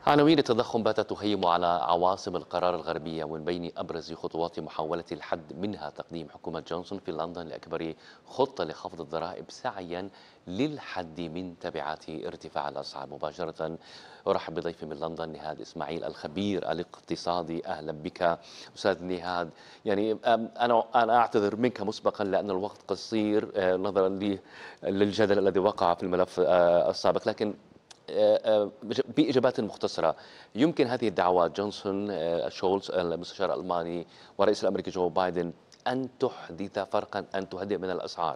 عناوين التضخم باتت تهيم على عواصم القرار الغربية، ومن بين أبرز خطوات محاولة الحد منها تقديم حكومة جونسون في لندن لأكبر خطة لخفض الضرائب سعيا للحد من تبعات ارتفاع الأسعار. مباشرة أرحب بضيفي من لندن نهاد إسماعيل الخبير الاقتصادي. أهلا بك أستاذ نهاد. يعني أنا أعتذر منك مسبقا لأن الوقت قصير نظرا للجدل الذي وقع في الملف السابق، لكن بإجابات مختصرة، يمكن هذه الدعوات جونسون شولز المستشار الألماني والرئيس الأمريكي جو بايدن أن تحدث فرقا، أن تهدئ من الأسعار؟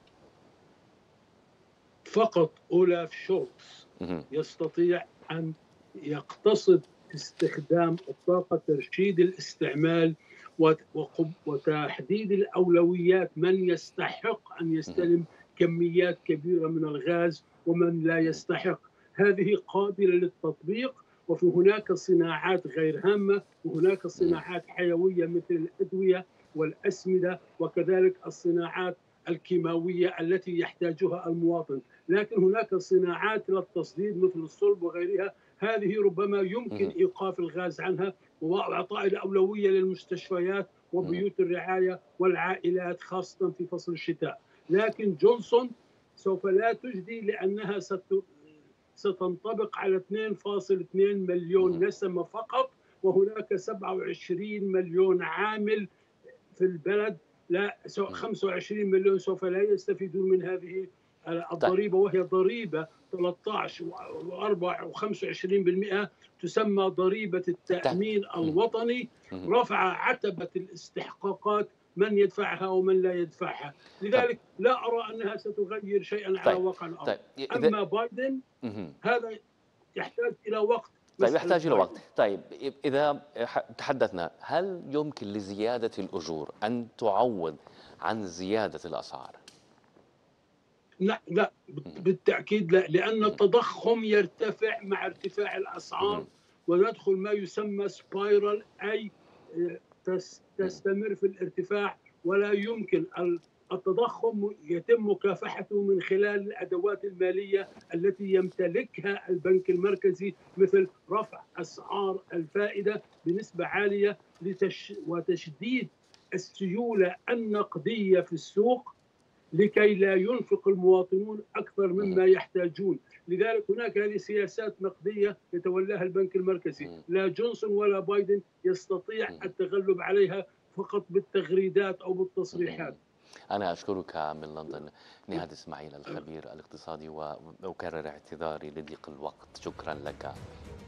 فقط أولاف شولتز مهم. يستطيع أن يقتصد استخدام الطاقة، ترشيد الاستعمال وتحديد الأولويات، من يستحق أن مهم. يستلم كميات كبيرة من الغاز ومن لا يستحق. هذه قابلة للتطبيق، وفي هناك صناعات غير هامة وهناك مهم. صناعات حيوية مثل الأدوية والأسمدة، وكذلك الصناعات الكيماوية التي يحتاجها المواطن. لكن هناك صناعات للتصدير مثل الصلب وغيرها، هذه ربما يمكن مهم. إيقاف الغاز عنها وإعطاء الأولوية للمستشفيات مهم. وبيوت الرعاية والعائلات خاصة في فصل الشتاء. لكن جونسون سوف لا تجدي، لأنها ستنطبق على 2.2 مهم. مليون نسمة فقط، وهناك 27 مليون عامل في البلد. لا، مهم. 25 مليون سوف لا يستفيدون من هذه طيب. الضريبة، وهي ضريبة 13 و4 و25%، تسمى ضريبة تحت. التأمين مهم. الوطني. مهم. رفع عتبة الاستحقاقات، من يدفعها ومن لا يدفعها. طيب. لذلك لا أرى أنها ستغير شيئا على طيب. واقع الأرض. طيب إذا. أما بايدن، مهم. هذا يحتاج إلى وقت. طيب مسألة يحتاج إلى وقت. بايدن، طيب إذا تحدثنا، هل يمكن لزيادة الأجور أن تعوض عن زيادة الأسعار؟ لا لا، مهم. بالتأكيد لا، لأن مهم. التضخم يرتفع مع ارتفاع الأسعار، مهم. وندخل ما يسمى سبايرال، أي مهم. تستمر في الارتفاع. ولا يمكن التضخم يتم مكافحته من خلال الأدوات المالية التي يمتلكها البنك المركزي، مثل رفع أسعار الفائدة بنسبة عالية وتشديد السيولة النقدية في السوق، لكي لا ينفق المواطنون أكثر مهم. مما يحتاجون. لذلك هناك هذه سياسات نقدية يتولاها البنك المركزي، مهم. لا جونسون ولا بايدن يستطيع مهم. التغلب عليها فقط بالتغريدات أو بالتصريحات. مهم. أنا أشكرك من لندن نهاد إسماعيل الخبير الاقتصادي، وأكرر اعتذاري لضيق الوقت. شكرا لك.